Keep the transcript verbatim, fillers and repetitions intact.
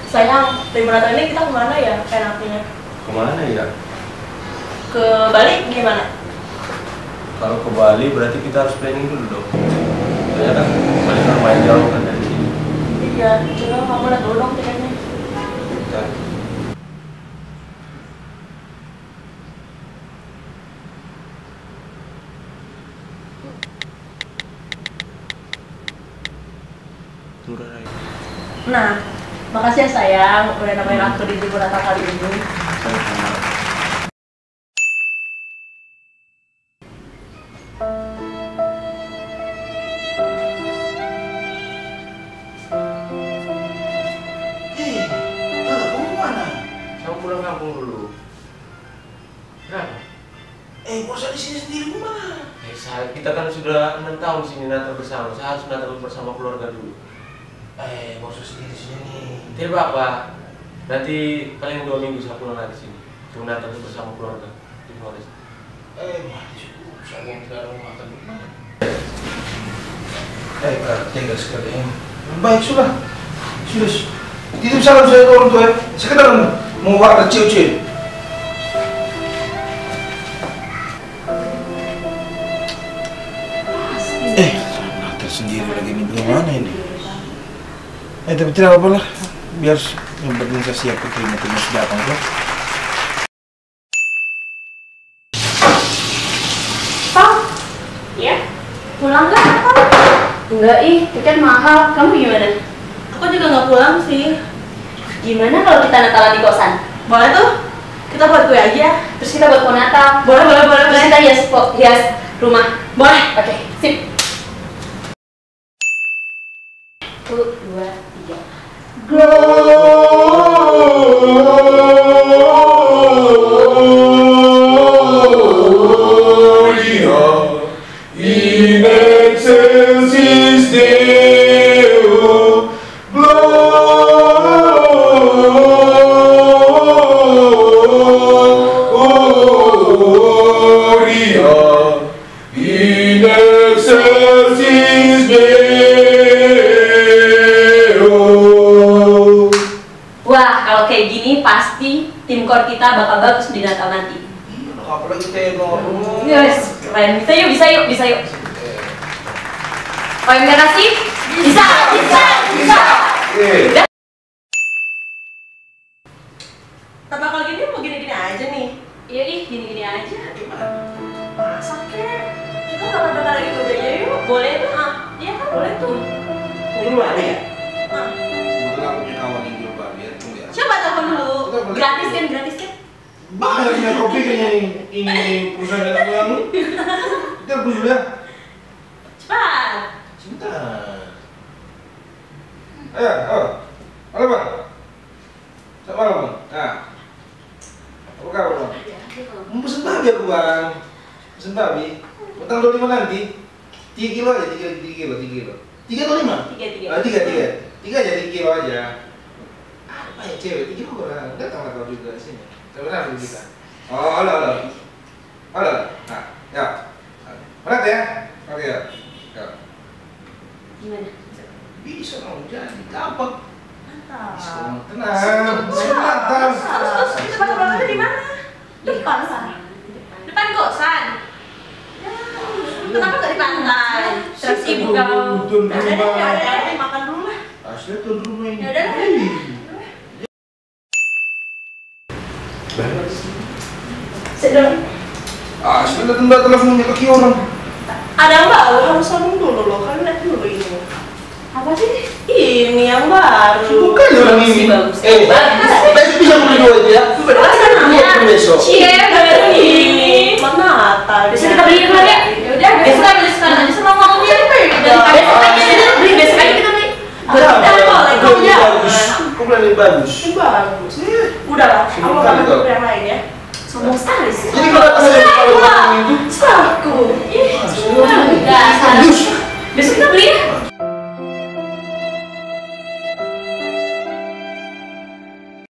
Sayang, liburan ini kita kemana ya enaknya? Kemana ya? Ke Bali gimana? Kalau ke Bali berarti kita harus planning dulu dong. Soalnya kan Bali kan lumayan jauh kan dari sini. Iya, coba kamu lihat dulu dong tiketnya. Ya. Nah, makasih ya sayang udah nemenin aku di libur Natal kali ini. Sama-sama. Hei, ah, kamu mana? Kamu pulang kampung dulu. Kenapa? Eh, masa di sini sendiri gimana? Eh, saya, kita kan sudah enam tahun sini Natal bersama. Saya harus Natal bersama keluarga dulu. Eh, maksud sendiri sini. Tidak apa-apa. Nanti paling dua minggu saya pulang lagi sini. Cuma Natal bersama keluarga di Flores. Eh, mati suku. Saya tidak ada makan gimana? Eh, Kak, tega sekali ini. Baik, sudah. Sudah. Titip salam saya ke orang tua ya. Sekedar mau warna ciu-ciu. Eh, Natal sendiri lagi ini bagaimana ini? Eh, tapi tidak apa-apa lah. Biar yang penting saya siap terima-terima datang kok. Pak, ya? Pulang nggak? Enggak ih, tiket mahal. Kamu gimana? Aku juga nggak pulang sih. Gimana kalau kita Natalan di kosan? Boleh tuh? Kita buat kue aja. Terus kita buat pohon Natal. Boleh, boleh, boleh. Terus kita hias, po- hias rumah. Boleh. Oke, sip. Satu, dua, tiga. Gloria in excelsis Deo. Gloria in excelsis Deo. Wah, kalau kayak gini pasti tim core kita bakal bagus di Natal nanti. Apalagi tenor. Yes, keren. Bisa yuk, bisa yuk, bisa yuk. Oh, yang merah sih? Bisa, bisa, bisa. Eh. Tapi kalau gini mau gini-gini aja nih. Iya ih, gini-gini aja. Masa kek? Kita nggak bentar lagi gue aja yuk. Boleh tuh? Ah, iya kan boleh tuh. Dulu ada ya? Ah. Kebetulan aku punya kawan yang jual babi ya, tunggu ya. Coba telepon dulu. Gratis kan, gratis kan? Banyak punya kopi kayaknya ini, ini perusahaan nenek moyangmu. Kita tunggu dulu ya. Cepat. Sebentar. Ayo, oh. Halo bang. Selamat malam bang. Nah. Apa kabar bang? Mau pesen babi aku bang. Pesen babi. Utang dua puluh lima nanti. Tiga kilo aja, tiga, tiga kilo, tiga kilo. Tiga atau lima? Tiga, tiga. Ah, tiga, tiga. Tiga aja, tiga kilo aja. Apa ya cewek? Tiga kilo kurang. Enggak tahu tahu juga sini. Sebenarnya kita. Oh, halo, halo. Halo. Nah, ya. Berat ya? Oke ya. Ya. Gimana? Bisa dong, jadi gampang. Mantap. Tenang, tenang. Terus terus kita bakal berangkat di mana? Depan sana. Depan kosan. Ya, kenapa nggak di pantai? Terus ibu kau. Tuan Ya udah deh, rumah. ya udah deh, makan dulu lah. Asli tuan rumah ini. Ya udah deh. Hei. Sedang. Asli datang datang teleponnya kaki orang. Ada yang baru harus ngomong dulu loh. Kalian lihat dulu ini. Apa sih? Ini yang baru. Bukan orang ini. Bagus. Eh, besok bisa beli dua itu ya. Beneran kan namanya? Dua besok. Cie, baru ini. Selamat Natal. Besok kita beli yang ya? Ya udah, besok aja beli sekarang aja sama ngomongnya. Besok aja kita beli, besok aja kita beli. Ada apa? Boleh kau Ini ya? bagus. Kau bilang ini bagus. Ini bagus. Udah lah. Aku Sebelum nggak kali mau kau. yang lain ya. Sombong sekali sih. Jadi kalau datang dari kalau orang itu, Selaku. Ih, Udah, bagus. besok kita beli ya.